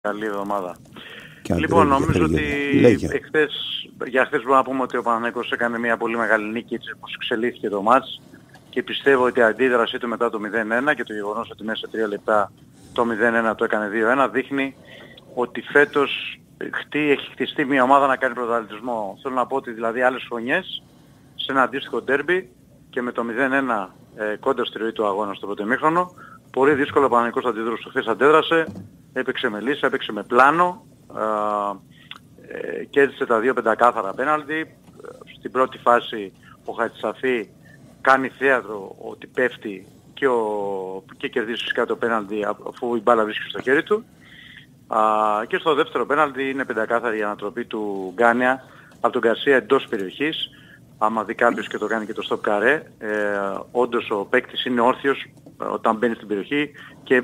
καλή εβδομάδα. Λοιπόν, νομίζω ότι για χθες μπορούμε να πούμε ότι ο Παναθηναϊκός έκανε μια πολύ μεγάλη νίκη, έτσι όπως εξελίχθηκε το μάτς, και πιστεύω ότι η αντίδρασή του μετά το 0-1 και το γεγονός ότι μέσα σε 3 λεπτά το 0-1 το έκανε 2-1 δείχνει ότι φέτος έχει χτιστεί μια ομάδα να κάνει πρωταθλητισμό. Θέλω να πω ότι δηλαδή άλλες χρονιές σε ένα αντίστοιχο ντέρμπι και με το 0-1 κόντρα στη ροή του αγώνα στο πρώτο ημίχρονο, πολύ δύσκολο ο Παναθηναϊκός αντιδρούσε. Χθες αντέδρασε, έπαιξε με λύση, έπαιξε με πλάνο, κέρδισε τα δύο πεντακάθαρα πέναλτι. Στην πρώτη φάση ο Χατζησαφή κάνει θέατρο ότι πέφτει και κερδίζει φυσικά το πέναλτι αφού η μπάλα βρίσκει στο χέρι του. Και στο δεύτερο πέναλτι είναι πεντακάθαρη η ανατροπή του Γκάνια από τον Γκαρσία εντός περιοχής. Άμα δει κάποιος και το κάνει και το stop carré, όντως ο παίκτης είναι όρθιος όταν μπαίνει στην περιοχή και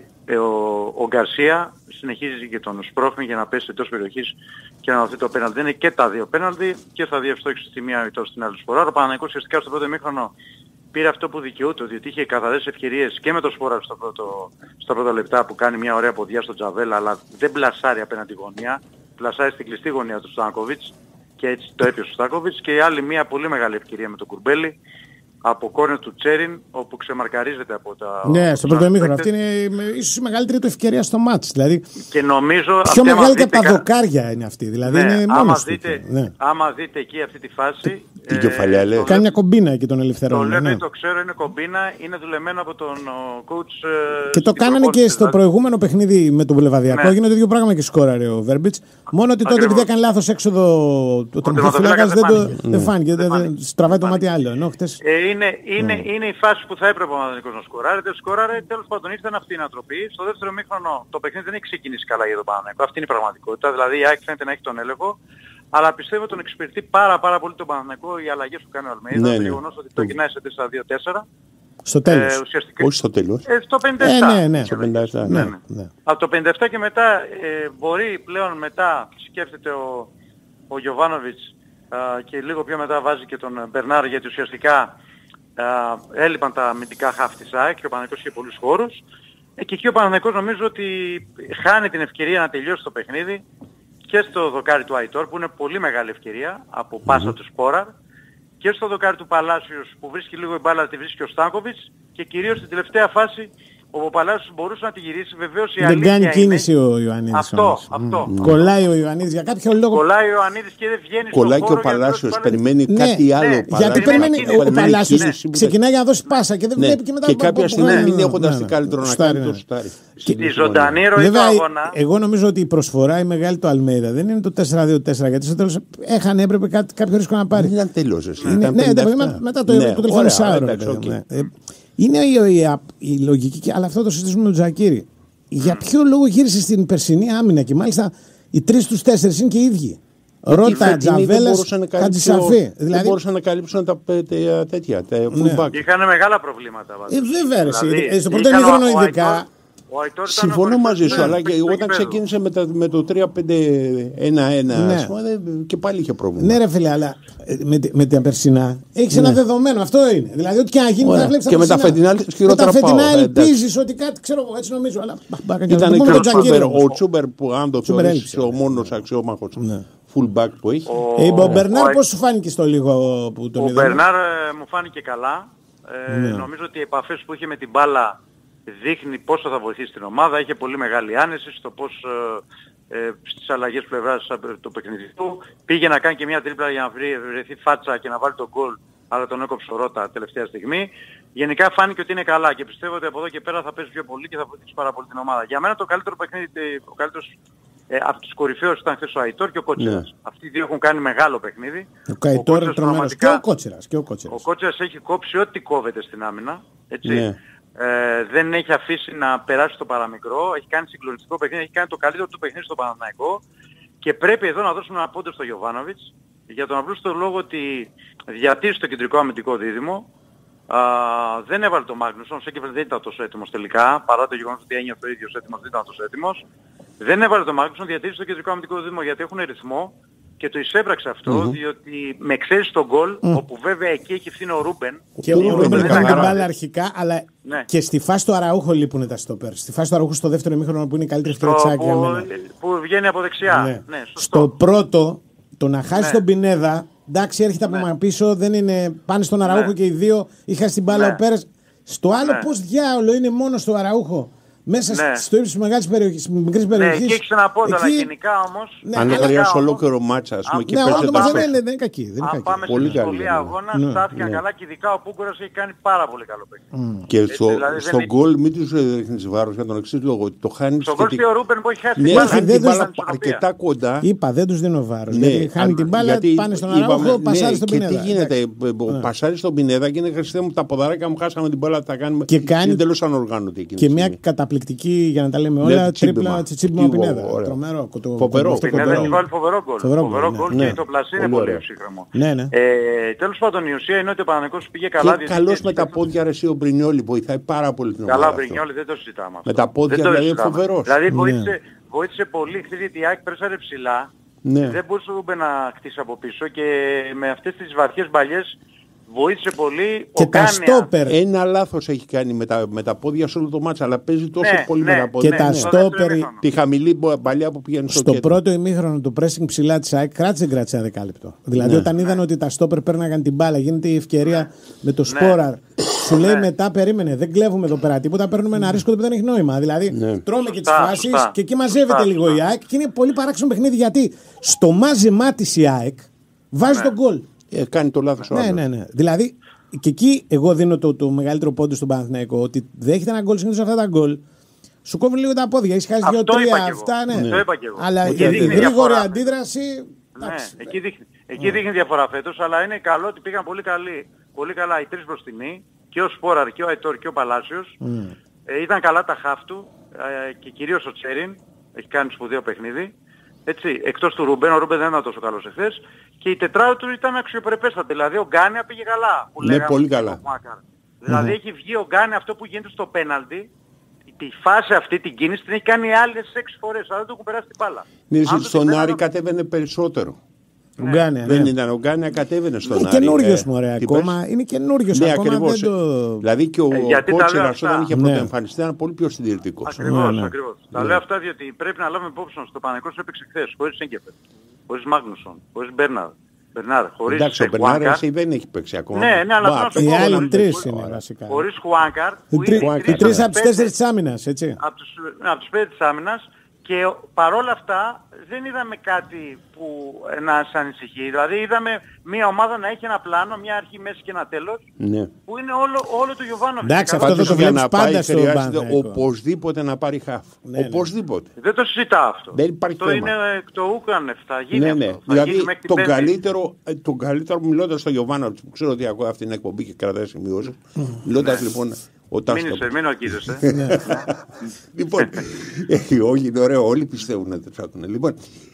ο Γκαρσία συνεχίζει και τον σπρώχνει για να πέσει εντός περιοχής και να δοθεί το πέναλτι. Είναι και τα δύο πέναλτι και θα διευστόχισε στη μία ή στην άλλη φορά. Ο Παναθηναϊκός ουσιαστικά στο πρώτο ημίχρονο πήρε αυτό που δικαιούται, διότι είχε καθαρές ευκαιρίες και με το Σπόρα στα πρώτα λεπτά που κάνει μια ωραία ποδιά στο Τζαβέλα, αλλά δεν πλασάρει απέναντι γωνία, πλασάρει στην κλειστή γωνία του Στάνκοβιτς και έτσι το έπιασε ο Στάνκοβιτς. Και άλλη μια πολύ μεγάλη ευκαιρία με τον Κουρμπέλη από κόρνερ του Τσέριν, όπου ξεμαρκαρίζεται από τα... Ναι, στο πρώτο ημίχρονο. Αυτή είναι ίσως η μεγαλύτερη του ευκαιρία στο μάτς. Δηλαδή, και νομίζω πιο μεγάλη και από τα δοκάρια είναι αυτή. Δηλαδή, ναι, είναι άμα δείτε εκεί αυτή τη φάση... Την κεφαλιά λέει. Κάνει μια κομπίνα εκεί τον ελευθερών. Το λέμε, το ξέρω, είναι κομπίνα, είναι δουλεμένο από τον coach. Και το κάνανε και στο προηγούμενο παιχνίδι με τον Βουλεβαδιακό. Ναι. Έγινε το ίδιο πράγμα και σκόραρε ο Βέρμπιτς. Μόνο ότι τότε επειδή έκανε λάθος έξοδο ο τερματοφύλακας δεν φάνηκε. Στραβάει το μάτι άλλο. Είναι η φάση που θα έπρεπε ο Παναθηναϊκός να σκοράρει. Δεν σκοράρε. Τέλος πάντων ήρθε αυτή η ανατροπή. Στο δεύτερο μήχρονο το παιχνίδι δεν έχει ξεκινήσει καλά για τον Παναθηναϊκό. Αυτή είναι η πραγματικότητα. Δηλαδή η ΑΕΚ φαίνεται να έχει τον έλεγχο. Αλλά πιστεύω τον εξυπηρετεί πάρα πολύ τον Παναθηναϊκό οι αλλαγές που κάνει ο Αλμέιδα. Το γεγονός ότι το γυρνάει σε 4-2-4. Στο τέλος. Όχι στο τέλος. Στο 57. Ναι. Από το 57 και μετά μπορεί πλέον μετά σκέφτεται ο Γιοβάνοβιτς και λίγο πιο μετά βάζει και τον Μπερνάρ, γιατί ουσιαστικά έλειπαν τα αμυντικά χαφ της ΑΕΚ και ο Παναθηναϊκός είχε πολλούς χώρους. Και εκεί ο Παναθηναϊκός νομίζω ότι χάνει την ευκαιρία να τελειώσει το παιχνίδι και στο δοκάρι του Αϊτόρ που είναι πολύ μεγάλη ευκαιρία από πάσα του Σπόραρ και στο δοκάρι του Παλάσιος που βρίσκει λίγο η μπάλα, τη βρίσκει ο Στάνκοβιτς, και κυρίως στην τελευταία φάση ο Παλάσιος μπορούσε να τη γυρίσει. Βεβαίως η αλήθεια δεν κάνει κίνηση ο Ιωαννίδης. Αυτό. Κολλάει ο Ιωαννίδης για κάποιο λόγο. Κολλάει ο Ιωαννίδης και δεν βγαίνει στον χώρο. Κολλάει και ο Παλάσιος, περιμένει κάτι άλλο. Γιατί περιμένει ο Παλάσιος, ξεκινάει για να δώσει πάσα και δεν βλέπει και μετά. Και κάποια στιγμή μην έχοντας τι καλύτερο να κάνει το σουτάρι. Στη ζωντανή ροή του αγώνα. Εγώ νομίζω ότι η προσφορά η μεγάλη του Αλμέιδα δεν είναι το 4-2-4, γιατί στο τέλος έπρεπε κάποιο ρίσκο να πάρει. Δεν ήταν τελείως. Ναι, μετά το τελευταίο μισάωρο. Είναι η λογική, αλλά αυτό το συζητήσουμε με τον Τζακίρη. Για ποιο λόγο γύρισε στην περσινή άμυνα και μάλιστα οι 3 στους 4 είναι και οι ίδιοι. Ρότα, Τζαβέλας, Χατζησαφή. Δεν μπορούσαν να καλύψουν τα τέτοια, τα fullback. Είχαν μεγάλα προβλήματα. Βέβαια, στο πρώτο ημίχρονο ειδικά. Συμφωνώ μαζί σου, αλλά και όταν ξεκίνησε με το 3-5-1-1 και πάλι είχε πρόβλημα. Ναι, ρε φίλε, αλλά με την περσινά έχει ένα δεδομένο. Αυτό είναι. Δηλαδή, ό,τι και να γίνει θα βλέπει. Και με τα φετινά χειρότερα πάω. Με τα φετινά ελπίζει ότι κάτι, ξέρω εγώ, έτσι νομίζω. Ήταν και ο Τσούμπερ που αν το θεωρείς ο μόνος αξιόμαχος fullback που έχει. Ο Μπερνάρ πώς σου φάνηκε στο λίγο που τον είδαμε? Ο Μπερνάρ μου φάνηκε καλά. Νομίζω ότι οι επαφές που είχε με την μπάλα δείχνει πόσο θα βοηθήσει την ομάδα. Είχε πολύ μεγάλη άνεση στο πώς στις αλλαγές πλευράς του παιχνιδιού πήγε να κάνει και μια τρίπλα για να βρεθεί φάτσα και να βάλει τον γκολ, αλλά τον έκοψε ο Ρότα τελευταία στιγμή. Γενικά φάνηκε ότι είναι καλά και πιστεύω ότι από εδώ και πέρα θα παίζει πιο πολύ και θα βοηθήσει πάρα πολύ την ομάδα. Για μένα το καλύτερο παιχνίδι, ο καλύτερος από τους κορυφαίους ήταν χθες ο Αϊτόρ και ο Κότσιρας. Αυτοί οι δύο έχουν κάνει μεγάλο παιχνίδι. Ο Αϊτόρ είναι τρομερός και ο Κότσιρας. Ο Κότσιρας έχει κόψει ό,τι κόβεται στην άμυνα. Έτσι. Δεν έχει αφήσει να περάσει το παραμικρό, έχει κάνει συγκλονιστικό παιχνίδι, έχει κάνει το καλύτερο του παιχνίδι στο Παναθηναϊκό και πρέπει εδώ να δώσουμε ένα πόντο στο Γιοβάνοβιτς για τον απλούστο λόγο ότι διατήρησε το κεντρικό αμυντικό δίδυμο. Δεν έβαλε το Μάγνουσον, ο Σέκεφελ δεν ήταν τόσο έτοιμος τελικά, παρά το γεγονός ότι ένιωθε ο ίδιος έτοιμος, δεν ήταν τόσο έτοιμος. Δεν έβαλε το Μάγνουσον, διατήρησε το κεντρικό αμυντικό δίδυμο γιατί έχουν ρυθμό και το εισέπραξε αυτό, διότι με εξαίρεση τον γκολ, όπου βέβαια εκεί έχει ευθύνη ο Ρούμπεν. Και ο Ρούμπεν έκανε την μπάλα αρχικά, αλλά και στη φάση του Αραούχο λείπουν τα στόπερ. Στη φάση του Αραούχο στο δεύτερο ημίχρονο που είναι η καλύτερη ευκαιρία που βγαίνει από δεξιά. Ναι, στο πρώτο, το να χάσει τον Πινέδα, εντάξει, έρχεται από πίσω, δεν είναι. Πάνε στον Αραούχο και οι δύο, είχα στην μπάλα ο Πέρες. Στο άλλο, πώς διάολο είναι μόνο στο Αραούχο. Μέσα στο ύψος της μεγάλης περιοχής, μικρής περιοχής. Ναι, εκεί έχεις ένα πόντα, αλλά γενικά όμως... Αν χρειάζεται ολόκληρο μάτσα, ας πούμε, και παίζει το δεν είναι κακή. Αν πάμε στη σχολή αγώνα, στάθηκαν καλά και ειδικά ο Πούγκορας έχει κάνει πάρα πολύ καλό παιχνίδι. Και στο γκολ μην τους ρίχνεις βάρος για τον εξής λόγο. Το χάνει. Στο γκολ ο Ρούμπεν που έχει χάσει την μπάλα αρκετά κοντά. Είπα, δεν τους δίνω βάρος. Γιατί χάνει την μπάλα, πάνε στον Αραούχο, πασάρει στον Πινέδα. Και τι γίνεται, πασάρει στον Πινέδα και είναι Χριστέ μου τα ποδαράκια μου, χάσαμε την μπάλα, τα κάνουμε. Είναι τελώς ανοργάνωτη. Και μια καταπληκτική, για να τα λέμε όλα, τρίπλα τσιτσίπημα Πινέδα. Τρομερό. Φοβερό. Έχει βάλει φοβερό γκολ και το πλασί είναι πολύ ψύχρεμο. Τέλος πάντων, η ουσία είναι ότι ο Παναθηναϊκός πήγε καλά. Καλός με τα πόδια ο Μπρινιόλι, βοηθάει πάρα πολύ την ομάδα. Καλά, ο Μπρινιόλι δεν το συζητάμε. Με τα πόδια δηλαδή είναι φοβερός. Δηλαδή βοήθησε πολύ, γιατί η ΑΕΚ πρέσαρε ψηλά. Δεν μπορούσε να χτίσει από πίσω και με αυτές τις βαθιές μπαλιές βοήθησε πολύ. Και τα στόπερ. Ένα λάθος έχει κάνει με τα πόδια σε όλο το μάτσα, αλλά παίζει τόσο πολύ με τα πόδια. Και τα στόπερ. Τη χαμηλή παλιά που πήγαινε στο κέντρο. Στο πρώτο ημίχρονο το pressing ψηλά της ΑΕΚ κράτησε ένα δεκάλεπτο. Δηλαδή όταν είδαν ότι τα στόπερ παίρναγαν την μπάλα, γίνεται η ευκαιρία με το Σπόραρ. Σου λέει μετά, περίμενε, δεν κλέβουμε εδώ πέρα τίποτα, παίρνουμε ένα ρίσκο που δεν έχει νόημα. Δηλαδή τρώμε και τις φάσεις και εκεί μαζεύεται λίγο η ΑΕΚ και είναι πολύ παράξενο παιχνίδι γιατί στο μάζεμά της η ΑΕΚ βάζει τον γκολ. Κάνει το λάθος ο άλλος. Ναι. Δηλαδή, και εκεί εγώ δίνω το μεγαλύτερο πόντο στον Παναθηναϊκό ότι δέχεται ένα γκολ, συνήθως αυτά τα γκολ. Σου κόβουν λίγο τα πόδια, έχεις χάσει 2-3 αυτά, ναι. Αλλά η γρήγορη αντίδραση. Εκεί δείχνει διαφορά φέτος, αλλά είναι καλό ότι πήγαν πολύ καλά οι τρεις μπροστινοί, και ο Σπόραρ και ο Αϊτόρ και ο Παλάσιος. Ήταν καλά τα χαφ του και κυρίως ο Τσέριν, έχει κάνει σπουδαίο παιχνίδι. Έτσι, εκτός του Ρούμπεν, ο Ρούμπεν δεν ήταν τόσο καλός εχθές. Και η τετράδα του ήταν αξιοπρεπέστατη. Δηλαδή ο Γκάνια πήγε καλά. Ναι, πολύ καλά. Δηλαδή έχει βγει ο Γκάνια αυτό που γίνεται στο πέναλτι. Τη φάση αυτή την κίνηση την έχει κάνει άλλες 6 φορές. Αλλά δεν του έχουν περάσει την μπάλα. Ναι, στον Άρη κατέβαινε περισσότερο. Δεν ήταν ο Γκάνια, κατέβαινε στον Άρη. Είναι καινούριος μωρέ ακόμα. Είναι καινούριος ακόμα. Ακριβώς. Δηλαδή και ο Κότσερας όταν είχε πρωτοεμφανιστεί ήταν πολύ πιο συντηρητικός. Ακριβώς. Τα λέω αυτά διότι πρέπει να λάβουμε υπόψη μας. Το Παναθηναϊκός έπαιξε χθες χωρίς Σέγκεφερ, χωρίς Μάγνουσον, χωρίς Μπέρναρ. Χωρίς εντάξει, ο Μπερνάρ εσύ δεν έχει παίξει ακόμα. Ναι, αλλά οι άλλοι τρεις είναι βασικά. Χωρίς Χουάνκαρ. Οι τρεις από τις 4 της άμυνας, έτσι. Από τους 5 της άμυνας. Και παρόλα αυτά δεν είδαμε κάτι που να σας ανησυχεί. Δηλαδή είδαμε μια ομάδα να έχει ένα πλάνο, μια αρχή, μέση και ένα τέλος, που είναι όλο του Γιωβάνοβιτς. Εντάξει, αυτό δεν το βλέπεις πάντα στο χρειάζεται οπωσδήποτε να πάρει χαφ. Οπωσδήποτε. Δεν το συζητάω αυτό. Δεν υπάρχει θέμα. Είναι το Ούκρανεφ, θα γίνει αυτό. Δηλαδή τον καλύτερο μιλώντας στο Γιωβάνοβιτς, που ξέρω ότι ακούω αυτή την εκπομπή και κρατάει σημειώσεις, μιλώντας λοιπόν... Μην οκίζεσαι. Λοιπόν, όχι είναι ωραίο, όλοι πιστεύουν να το άκουνε. Λοιπόν,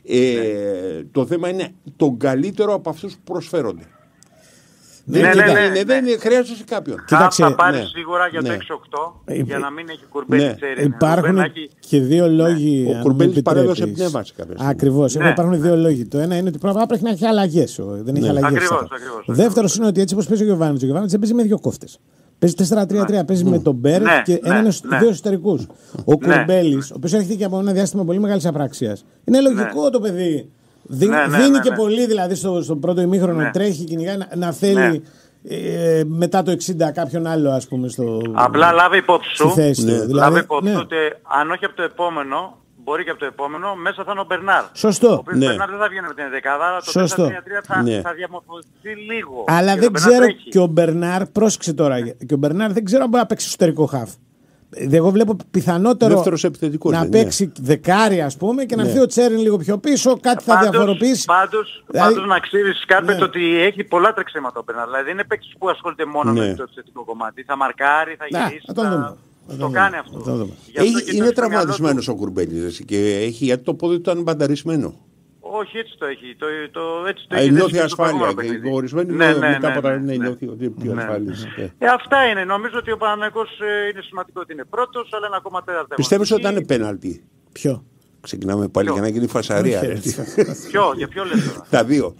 το θέμα είναι τον καλύτερο από αυτούς που προσφέρονται. Δεν χρειάζεσαι κάποιον. Θα πάρει σίγουρα για το 6-8 για να μην έχει Κουρμπέλη Τσέριν. Υπάρχουν και δύο λόγοι. Ο Κουρμπέλης παρέδωσε πνεύμα σε κάποια στιγμή. Ακριβώς. Υπάρχουν δύο λόγοι. Το ένα είναι ότι πρέπει να έχει αλλαγές. Δεν έχει αλλαγές. Ο δεύτερος είναι ότι έτσι όπως παίζει ο Γιωβάνοβιτς, δεν παίζει με δύο κόφτες. Παίζει 4-3-3, παίζει με τον Μπέρ και δύο εσωτερικούς. Ο Κουρμπέλης, ο οποίος έρχεται και από ένα διάστημα πολύ μεγάλης απραξίας. Είναι λογικό το παιδί. Δίνει και πολύ δηλαδή στο πρώτο ημίχρονο, τρέχει, κυνηγάει να θέλει μετά το 60 κάποιον άλλο, ας πούμε. Απλά λάβει υπόψη σου. Λάβει υπόψη ότι αν όχι από το επόμενο, μπορεί και από το επόμενο, μέσα θα είναι ο Μπερνάρ. Σωστό. Ο οποίος Μπερνάρ δεν θα βγαίνει με την δεκάδα, αλλά το 4-3-3 θα διαμορφωθεί λίγο. Αλλά δεν ξέρω και ο Μπερνάρ, πρόσεξε τώρα, και ο Μπερνάρ δεν ξέρω αν μπορεί να παίξει εσωτερικό χαφ. Εγώ βλέπω πιθανότερο να παίξει δεκάρι, ας πούμε, και να έρθει ο Τσέριν λίγο πιο πίσω, κάτι θα διαφοροποιήσει. Πάντως να ξέρεις, Κάρπετ, ότι έχει πολλά τρεξίματα ο Μπερνάρ. Δηλαδή δεν είναι παίκτης που ασχολείται μόνο με το επιθετικό κομμάτι. Θα μαρκάρει, θα γυρίσει. Το κάνει αυτό. Είναι τραυματισμένος ο Κουρμπέλης και γιατί το πόδι του ήταν μπανταρισμένο. Όχι, έτσι το έχει. Νιώθει ασφάλεια. Ορισμένοι μετά από τα νιώθει ότι είναι πιο ασφαλής. Αυτά είναι. Νομίζω ότι ο Παναθηναϊκός είναι σημαντικό ότι είναι πρώτος, αλλά είναι ακόμα τέταρτο. Πιστεύεις ότι ήταν πέναλτι? Ποιο? Ξεκινάμε πάλι για να γίνει φασαρία. Για ποιο λες τώρα? Τα δύο.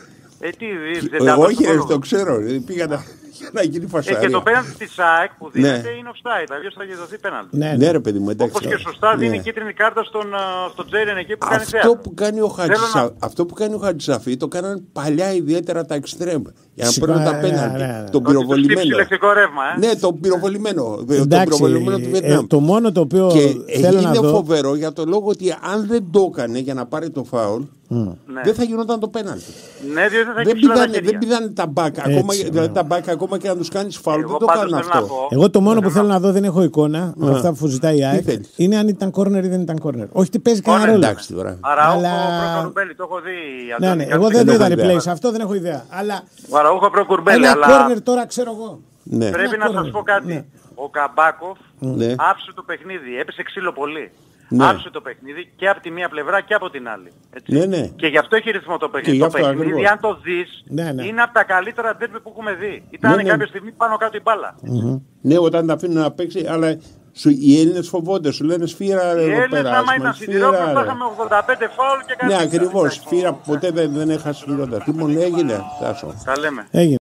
Όχι, το ξέρω. Πήγα να γίνει φασαρία. Και το πέναλτι της ΑΕΚ που δίνεται είναι offside. Αλλιώς θα δοθεί πέναλτι. Ναι, ρε παιδί μου, εντάξει. Όπως και σωστά δίνει κίτρινη κάρτα στον Τζέριν εκεί που κάνει θέατρο. Αυτό που κάνει ο Χατζησαφή το κάναν παλιά ιδιαίτερα τα εξτρέμ. Για να παίρνουν τα πέναλτι. Τον πυροβολημένο. Ναι, τον πυροβολημένο. Τον πυροβολημένο του Βιετνάμ. Το μόνο το οποίο θέλω να δω. Είναι φοβερό για το λόγο ότι αν δεν το έκανε για να πάρει το φάουλ, δεν θα γινόταν το πέναλτι. Ναι, διότι δεν πηδάνε τα μπάκα. Τα μπάκα ακόμα και να τους κάνεις φάουλ δεν το κάνουν αυτό. Εγώ το μόνο που θέλω να δω, δεν έχω εικόνα με αυτά που ζητάει η ΑΕΚ, είναι αν ήταν κόρνερ ή δεν ήταν κόρνερ. Όχι ότι παίζει κανένα ρόλο. Αραούχο Προκουρμπέλη, το έχω δει. Ναι, εγώ δεν είδα replay σε αυτό, δεν έχω ιδέα. Αραούχο Προκουρμπέλη. Ένα κόρνερ τώρα ξέρω εγώ. Πρέπει να σας πω κάτι. Ο Καμπάκοφ άφησε το παιχνίδι, έπεσε ξύλο πολύ. Άφησε το παιχνίδι και από τη μία πλευρά και από την άλλη. Έτσι. Και γι' αυτό έχει ρυθμό το παιχνίδι. Το παιχνίδι, αν το δεις, είναι από τα καλύτερα ντέρμπι που έχουμε δει. Ήταν κάποια στιγμή πάνω κάτω η μπάλα. Ναι, όταν τα αφήνουν να παίξει, αλλά οι Έλληνες φοβόνται, σου λένε σφύρα εδώ πέρα. Οι Έλληνες άμα ήταν Σιδηρόπουλος θα είχαμε 85 φάουλ και κάτι. Ναι, ακριβώς. Σφύρα ποτέ δεν έχασε χειρότερα. Τι μόνο έγινε, Τάσο. Τα λέμε.